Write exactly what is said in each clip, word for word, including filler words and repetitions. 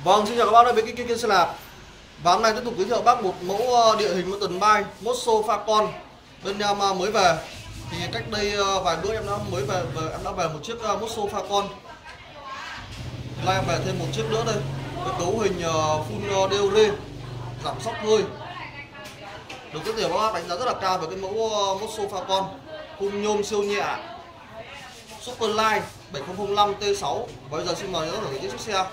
Vâng, xin chào các bác đã đến với kênh Kiên Xe Đạp. Và hôm nay tiếp tục giới thiệu bác một mẫu địa hình mountain bike Mosso Falcon bên em mới về. Thì cách đây vài bữa em đã mới về, về em đã về một chiếc Mosso Falcon. Nay em về thêm một chiếc nữa đây với cấu hình full đê ô rê, giảm sóc hơi. Được rất nhiều các bác đánh giá rất là cao về cái mẫu Mosso Falcon, khung nhôm siêu nhẹ, Superline bảy không không năm T sáu. Và bây giờ xin mời các bác thử chiếc xe.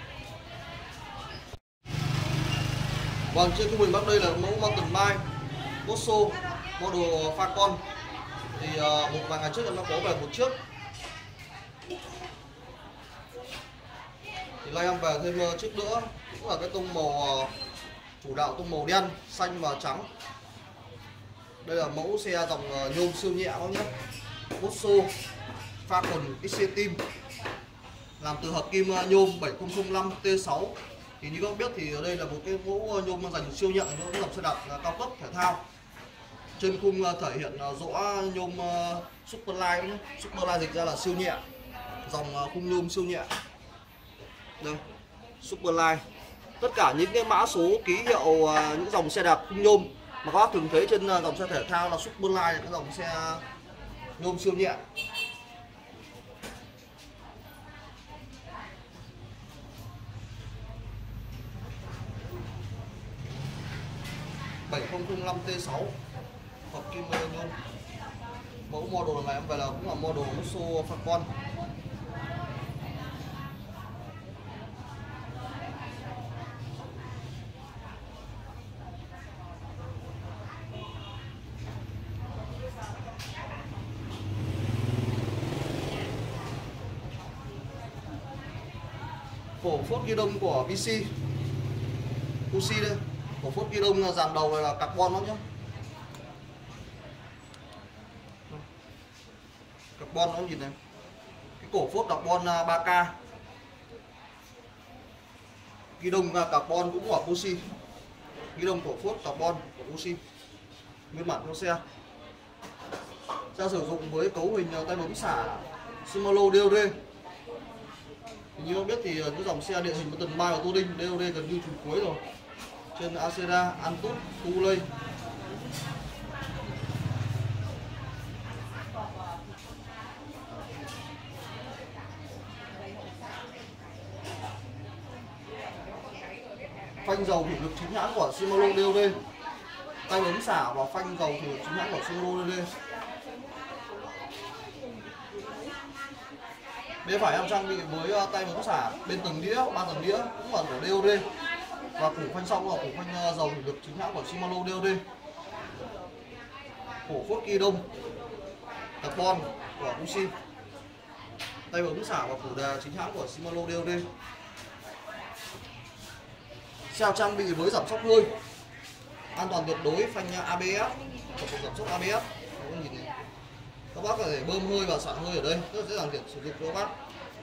Vâng, trên khung hình bác đây là mẫu mountain bike Mosso model Falcon. Thì uh, một vài ngày trước em đã có về một chiếc. Thì nay em về thêm uh, chiếc nữa, cũng là cái tông màu uh, chủ đạo, tông màu đen, xanh và trắng. Đây là mẫu xe dòng uh, nhôm siêu nhẹ các nhé, Mosso Falcon Extreme, làm từ hợp kim uh, nhôm bảy không không năm T sáu. Thì như các bạn biết thì ở đây là một cái mẫu nhôm dành siêu nhẹ cho các dòng xe đạp cao cấp thể thao. Trên khung thể hiện rõ nhôm Superline, Superline dịch ra là siêu nhẹ, dòng khung nhôm siêu nhẹ. Đây, Superline. Tất cả những cái mã số ký hiệu những dòng xe đạp khung nhôm mà các bác thường thấy trên dòng xe thể thao là Superline, cái dòng xe nhôm siêu nhẹ. bảy không không năm T sáu hợp kim nhôm. Mẫu model này em về là cũng là model Mosso Falcon. Cổ phốt ghi đông của vê xê u xê đây. Cổ phốt ghi đông dàn đầu này là carbon lắm nhé, carbon nó nhìn này. Cái cổ phốt carbon ba K, ghi đông carbon cũng của Mosso, ghi đông cổ phốt carbon của Mosso, nguyên bản trong xe. Xe sử dụng với cấu hình tay bấm xả Shimano đê ô rê. Như các biết thì những dòng xe địa hình mountain bike và touring đê ô rê gần như trùm cuối rồi. Trên Acera, Antutu, Thule. Phanh dầu thủy lực chính hãng của Shimano đê ô rê. Tay bấm xả và phanh dầu thủy lực chính hãng của Shimano đê ô rê. Bên phải em trang bị với tay bấm xả bên tầng đĩa, ba tầng đĩa cũng là của đê ô rê. Và củ phanh sau là củ phanh dầu thủy lực chính hãng của Shimano đê ô rê. Cổ phốt ghi đông carbon của Mosso. Tay bấm xả và củ đề chính hãng của Shimano đê ô rê. Xe trang bị với giảm sóc hơi, an toàn tuyệt đối, phanh a bê ét, tổng cục giảm sóc a bê ét. Các bác có thể bơm hơi và xả hơi ở đây, rất dễ dàng sử dụng cho các bác.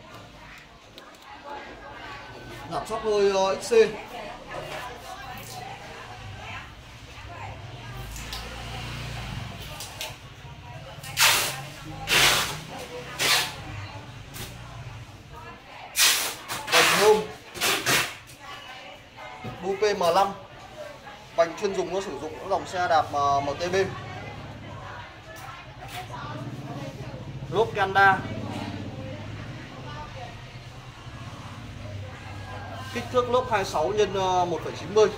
Giảm sóc hơi ích xê. Vành nhôm đu pê em năm, vành chuyên dùng nó sử dụng những dòng xe đạp em tê bê. Lốp Kanda, kích thước lốp hai mươi sáu nhân một phẩy chín mươi.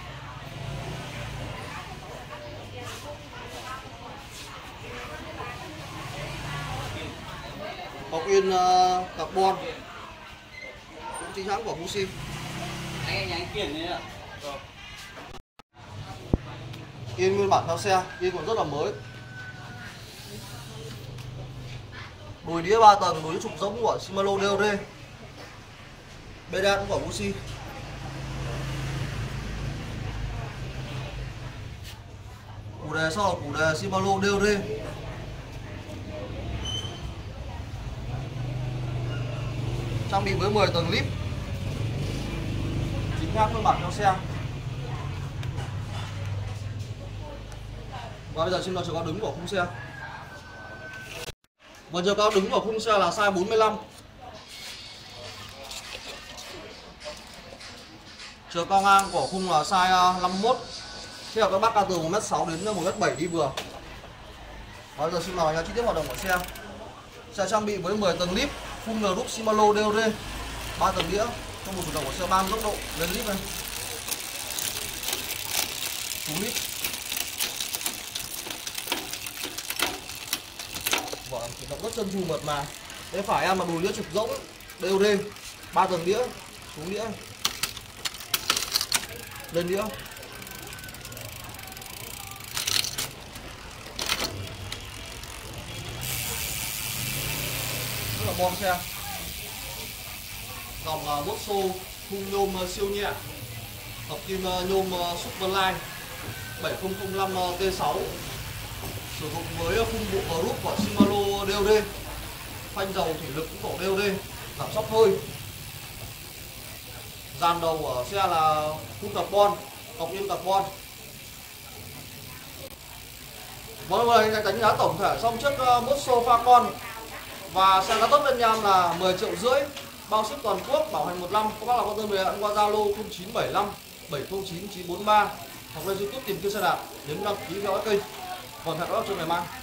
Bọc yên uh, carbon cũng chính hãng của Mosso. Yên nguyên bản theo xe, yên còn rất là mới. Đùi đĩa ba tầng, đùi đĩa trục giống của Shimano đê ô rê. Bê đan cũng của Mosso. Củ đề sau là củ đề Shimano đê ô rê. Trang bị với mười tầng lip, chính hãng nguyên bản theo xe. Và bây giờ xin mời chiều cao đứng của khung xe. Và chiều cao đứng của khung xe là size bốn mươi lăm. Chiều cao ngang của khung là size năm mươi mốt. Thế là các bác cao từ một mét sáu đến một mét bảy đi vừa. Bây giờ xin mời nhà chi tiết hoạt động của xe. Xe trang bị với mười tầng lip, full group Shimano đê ô đê, ba tầng đĩa, trong một chủ động của xe ba mươi tốc độ lên lip này. Chú lip. Vâng, chủ động rất chân chu mượt mà. Đây phải em là đồ đĩa trục rỗng đê ô đê, ba tầng đĩa, xuống đĩa, lên đĩa. Rất là bon xe. Dòng uh, Bosso khung nhôm uh, siêu nhẹ, hợp kim uh, nhôm uh, Superline bảy không không năm uh, T sáu, sử dụng với uh, khung bộ group của Shimano đê ô đê, phanh dầu thủy lực cũng của đê ô đê, giảm sóc hơi. Dàn đầu của xe là khung carbon, cọc nhôm carbon. Mọi người đánh giá tổng thể xong chiếc uh, Bosso Facon và xe giá tốt bên em là mười triệu rưỡi, bao ship toàn quốc, bảo hành một năm. Các bác nào quan tâm về ăn qua Zalo không chín bảy năm bảy không chín chín bốn ba hoặc lên YouTube tìm kiếm xe đạp đến đăng ký theo dõi kênh. Còn hẹn gặp lại trong ngày mai.